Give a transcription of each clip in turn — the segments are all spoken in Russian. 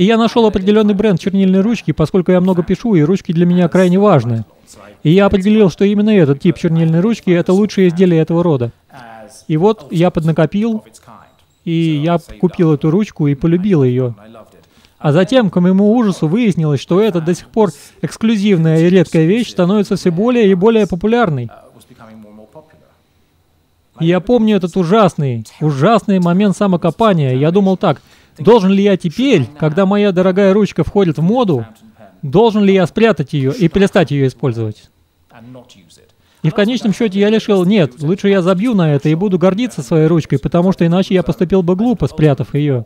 И я нашел определенный бренд чернильной ручки, поскольку я много пишу, и ручки для меня крайне важны. И я определил, что именно этот тип чернильной ручки — это лучшее изделие этого рода. И вот я поднакопил, и я купил эту ручку и полюбил ее. А затем, к моему ужасу, выяснилось, что эта до сих пор эксклюзивная и редкая вещь становится все более и более популярной. И я помню этот ужасный момент самокопания. Я думал так: должен ли я теперь, когда моя дорогая ручка входит в моду, должен ли я спрятать ее и перестать ее использовать? И в конечном счете я решил: нет, лучше я забью на это и буду гордиться своей ручкой, потому что иначе я поступил бы глупо, спрятав ее.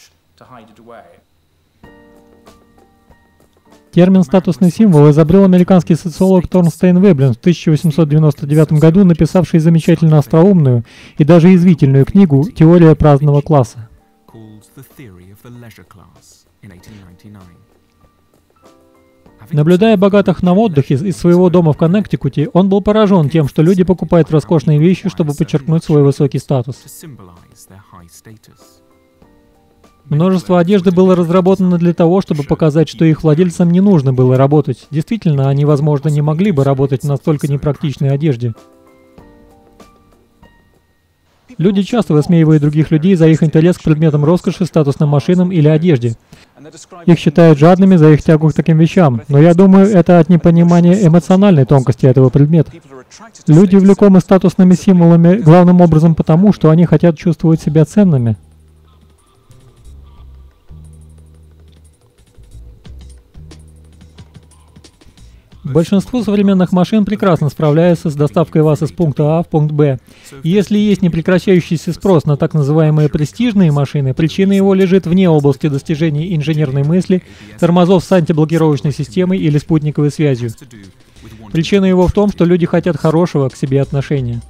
Термин «статусный символ» изобрел американский социолог Торнстейн Веблин в 1899 году, написавший замечательно остроумную и даже язвительную книгу «Теория праздного класса». Наблюдая богатых на отдыхе из своего дома в Коннектикуте, он был поражен тем, что люди покупают роскошные вещи, чтобы подчеркнуть свой высокий статус. Множество одежды было разработано для того, чтобы показать, что их владельцам не нужно было работать. Действительно, они, возможно, не могли бы работать в настолько непрактичной одежде. Люди часто высмеивают других людей за их интерес к предметам роскоши, статусным машинам или одежде. Их считают жадными за их тягу к таким вещам, но я думаю, это от непонимания эмоциональной тонкости этого предмета. Люди увлекомы статусными символами главным образом потому, что они хотят чувствовать себя ценными. Большинство современных машин прекрасно справляются с доставкой вас из пункта А в пункт Б. И если есть непрекращающийся спрос на так называемые престижные машины, причина его лежит вне области достижений инженерной мысли, тормозов с антиблокировочной системой или спутниковой связью. Причина его в том, что люди хотят хорошего к себе отношения.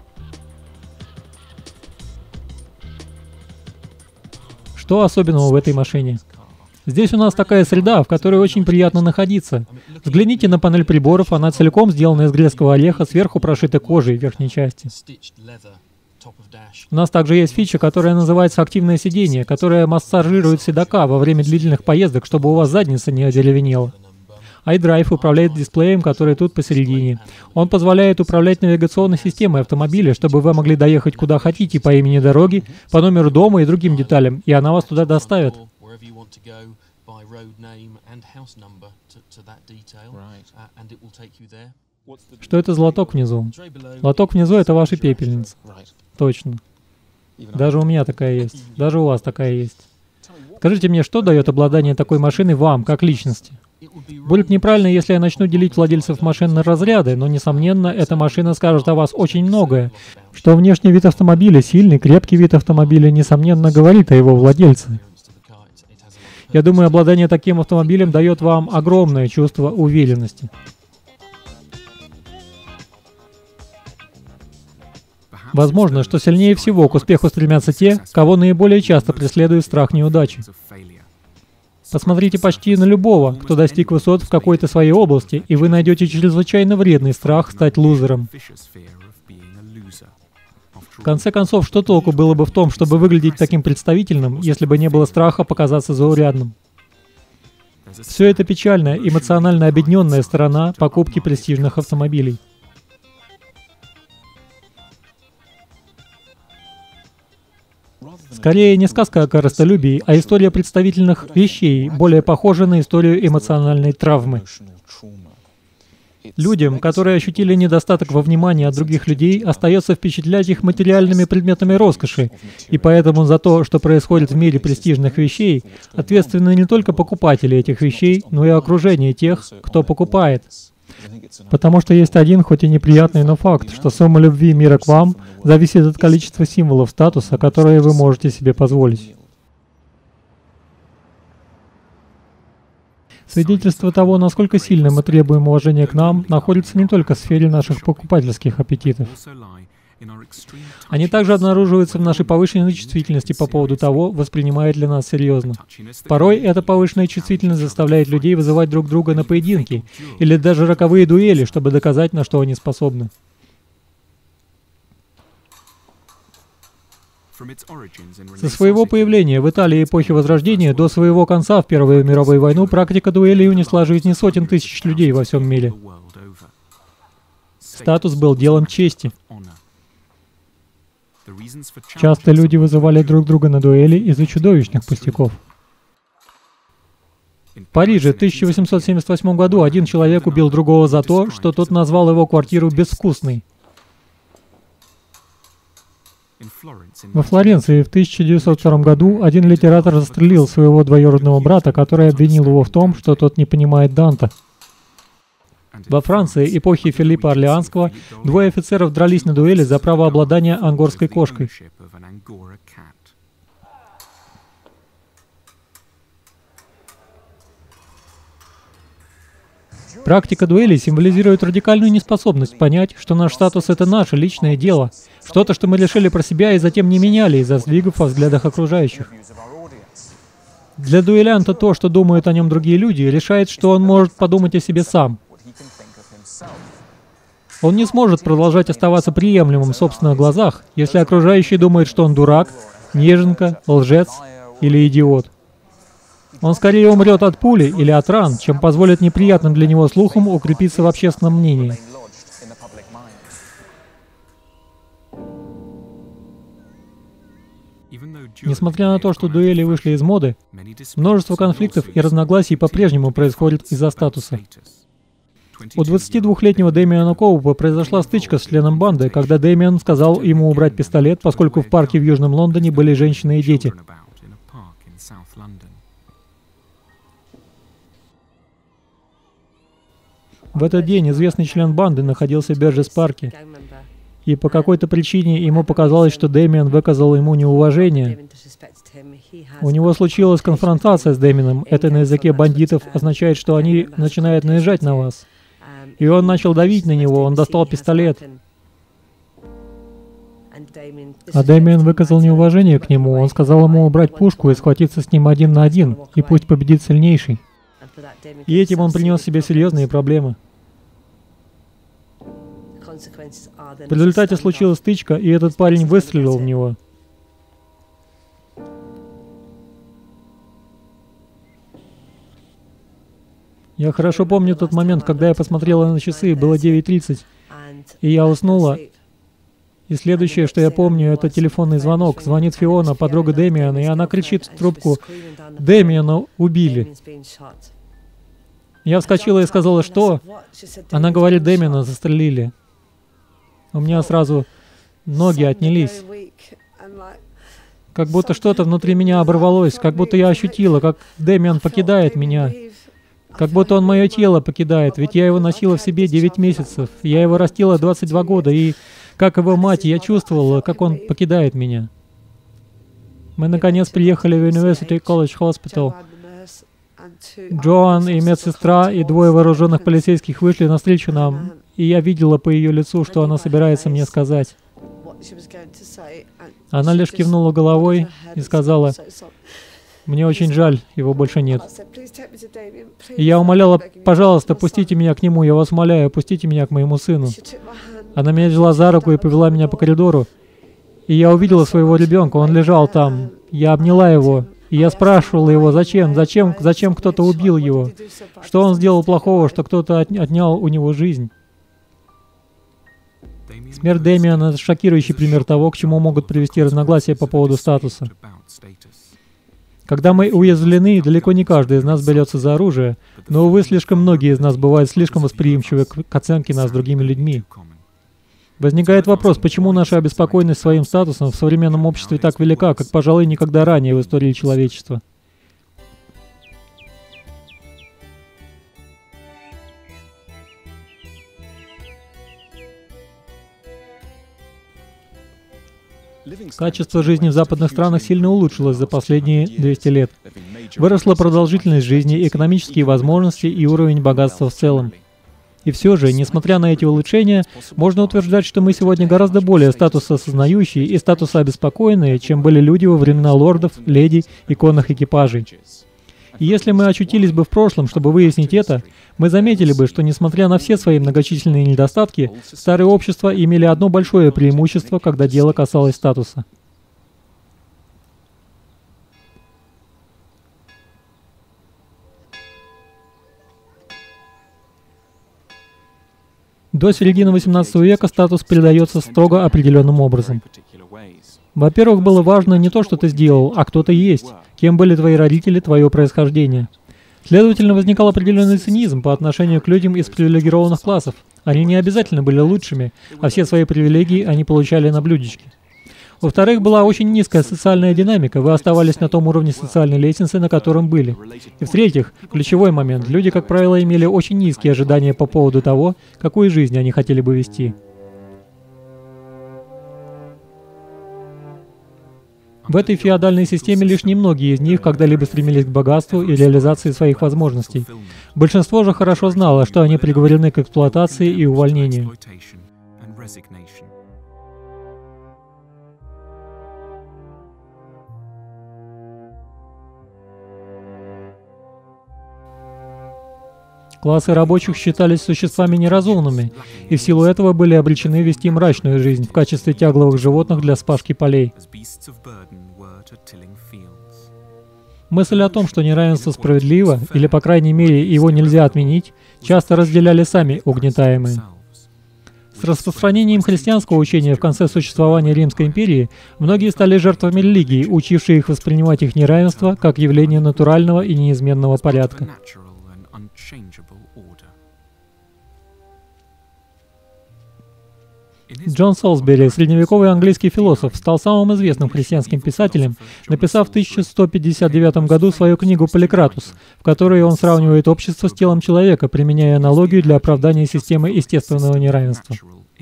Что особенного в этой машине? Здесь у нас такая среда, в которой очень приятно находиться. Взгляните на панель приборов, она целиком сделана из грецкого ореха, сверху прошита кожей в верхней части. У нас также есть фича, которая называется активное сиденье, которая массажирует седока во время длительных поездок, чтобы у вас задница не одеревенела. iDrive управляет дисплеем, который тут посередине. Он позволяет управлять навигационной системой автомобиля, чтобы вы могли доехать куда хотите по имени дороги, по номеру дома и другим деталям, и она вас туда доставит. Что это за лоток внизу? Лоток внизу — это ваша пепельница. Точно. Даже у меня такая есть. Даже у вас такая есть. Скажите мне, что дает обладание такой машиной вам, как личности? Будет неправильно, если я начну делить владельцев машин на разряды, но, несомненно, эта машина скажет о вас очень многое. Что внешний вид автомобиля, сильный, крепкий вид автомобиля, несомненно, говорит о его владельце. Я думаю, обладание таким автомобилем дает вам огромное чувство уверенности. Возможно, что сильнее всего к успеху стремятся те, кого наиболее часто преследует страх неудачи. Посмотрите почти на любого, кто достиг высот в какой-то своей области, и вы найдете чрезвычайно вредный страх стать лузером. В конце концов, что толку было бы в том, чтобы выглядеть таким представительным, если бы не было страха показаться заурядным? Все это печальная, эмоционально обедненная сторона покупки престижных автомобилей. Скорее, не сказка о корыстолюбии, а история представительных вещей, более похожа на историю эмоциональной травмы. Людям, которые ощутили недостаток во внимании от других людей, остается впечатлять их материальными предметами роскоши, и поэтому за то, что происходит в мире престижных вещей, ответственны не только покупатели этих вещей, но и окружение тех, кто покупает. Потому что есть один, хоть и неприятный, но факт, что сумма любви мира к вам зависит от количества символов статуса, которые вы можете себе позволить. Свидетельство того, насколько сильно мы требуем уважения к нам, находится не только в сфере наших покупательских аппетитов. Они также обнаруживаются в нашей повышенной чувствительности по поводу того, воспринимает ли нас серьезно. Порой эта повышенная чувствительность заставляет людей вызывать друг друга на поединки или даже роковые дуэли, чтобы доказать, на что они способны. Со своего появления в Италии эпохи Возрождения до своего конца в Первую мировую войну практика дуэлей унесла жизни сотен тысяч людей во всем мире. Статус был делом чести. Часто люди вызывали друг друга на дуэли из-за чудовищных пустяков. В Париже в 1878 году один человек убил другого за то, что тот назвал его квартиру безвкусной. Во Флоренции в 1902 году один литератор застрелил своего двоюродного брата, который обвинил его в том, что тот не понимает Данте. Во Франции эпохи Филиппа Орлеанского двое офицеров дрались на дуэли за право обладания ангорской кошкой. Практика дуэлей символизирует радикальную неспособность понять, что наш статус — это наше личное дело, что-то, что мы решили про себя и затем не меняли из-за сдвигов во взглядах окружающих. Для дуэлянта то, что думают о нем другие люди, решает, что он может подумать о себе сам. Он не сможет продолжать оставаться приемлемым в собственных глазах, если окружающие думают, что он дурак, неженка, лжец или идиот. Он скорее умрет от пули или от ран, чем позволит неприятным для него слухам укрепиться в общественном мнении. Несмотря на то, что дуэли вышли из моды, множество конфликтов и разногласий по-прежнему происходит из-за статуса. У 22-летнего Дэмиана Коупа произошла стычка с членом банды, когда Дэмиан сказал ему убрать пистолет, поскольку в парке в Южном Лондоне были женщины и дети. В этот день известный член банды находился в Берджес-парке, и по какой-то причине ему показалось, что Дэмиан выказал ему неуважение. У него случилась конфронтация с Дэмианом. Это на языке бандитов означает, что они начинают наезжать на вас. И он начал давить на него, он достал пистолет. А Дэмиан выказал неуважение к нему. Он сказал ему убрать пушку и схватиться с ним один на один, и пусть победит сильнейший. И этим он принес себе серьезные проблемы. В результате случилась стычка, и этот парень выстрелил в него. Я хорошо помню тот момент, когда я посмотрела на часы, было 9:30, и я уснула. И следующее, что я помню, это телефонный звонок. Звонит Фиона, подруга Дэмиана, и она кричит в трубку: «Дэмиана убили». Я вскочила и сказала: «Что?» Она говорит: «Дэмиана застрелили». У меня сразу ноги отнялись. Как будто что-то внутри меня оборвалось, как будто я ощутила, как Дэмиан покидает меня. Как будто он мое тело покидает, ведь я его носила в себе 9 месяцев. Я его растила 22 года, и как его мать, я чувствовала, как он покидает меня. Мы наконец приехали в University College Hospital. Джоан и медсестра, и двое вооруженных полицейских вышли навстречу нам, и я видела по ее лицу, что она собирается мне сказать. Она лишь кивнула головой и сказала: «Мне очень жаль, его больше нет». И я умоляла: «Пожалуйста, пустите меня к нему, я вас умоляю, пустите меня к моему сыну». Она меня взяла за руку и повела меня по коридору, и я увидела своего ребенка, он лежал там. Я обняла его, и я спрашивала его, зачем кто-то убил его, что он сделал плохого, что кто-то отнял у него жизнь. Смерть Дэмиана — это шокирующий пример того, к чему могут привести разногласия по поводу статуса. Когда мы уязвлены, далеко не каждый из нас берется за оружие, но, увы, слишком многие из нас бывают слишком восприимчивы к оценке нас другими людьми. Возникает вопрос, почему наша обеспокоенность своим статусом в современном обществе так велика, как, пожалуй, никогда ранее в истории человечества. Качество жизни в западных странах сильно улучшилось за последние 200 лет. Выросла продолжительность жизни, экономические возможности и уровень богатства в целом. И все же, несмотря на эти улучшения, можно утверждать, что мы сегодня гораздо более статусоосознающие и статусообеспокоенные, чем были люди во времена лордов, леди и конных экипажей. И если мы очутились бы в прошлом, чтобы выяснить это, мы заметили бы, что, несмотря на все свои многочисленные недостатки, старые общества имели одно большое преимущество, когда дело касалось статуса. До середины XVIII века статус передается строго определенным образом. Во-первых, было важно не то, что ты сделал, а кто ты есть, кем были твои родители, твое происхождение. Следовательно, возникал определенный цинизм по отношению к людям из привилегированных классов. Они не обязательно были лучшими, а все свои привилегии они получали на блюдечке. Во-вторых, была очень низкая социальная динамика, вы оставались на том уровне социальной лестницы, на котором были. И в-третьих, ключевой момент, люди, как правило, имели очень низкие ожидания по поводу того, какую жизнь они хотели бы вести. В этой феодальной системе лишь немногие из них когда-либо стремились к богатству и реализации своих возможностей. Большинство же хорошо знало, что они приговорены к эксплуатации и увольнению. Классы рабочих считались существами неразумными, и в силу этого были обречены вести мрачную жизнь в качестве тягловых животных для спашки полей. Мысль о том, что неравенство справедливо, или, по крайней мере, его нельзя отменить, часто разделяли сами угнетаемые. С распространением христианского учения в конце существования Римской империи многие стали жертвами религии, учившей их воспринимать их неравенство как явление натурального и неизменного порядка. Джон Солсбери, средневековый английский философ, стал самым известным христианским писателем, написав в 1159 году свою книгу «Поликратус», в которой он сравнивает общество с телом человека, применяя аналогию для оправдания системы естественного неравенства.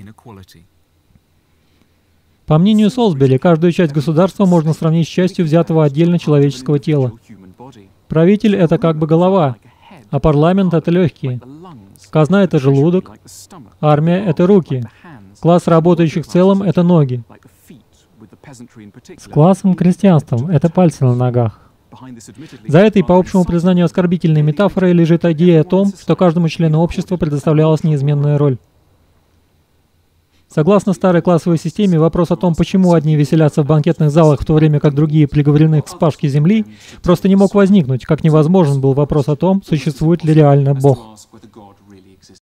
По мнению Солсбери, каждую часть государства можно сравнить с частью взятого отдельно человеческого тела. Правитель — это как бы голова, а парламент — это легкие. Казна — это желудок, армия — это руки. Класс работающих в целом — это ноги. С классом крестьянством — это пальцы на ногах. За этой, по общему признанию, оскорбительной метафорой лежит идея о том, что каждому члену общества предоставлялась неизменная роль. Согласно старой классовой системе, вопрос о том, почему одни веселятся в банкетных залах, в то время как другие приговорены к спашке земли, просто не мог возникнуть, как невозможен был вопрос о том, существует ли реально Бог.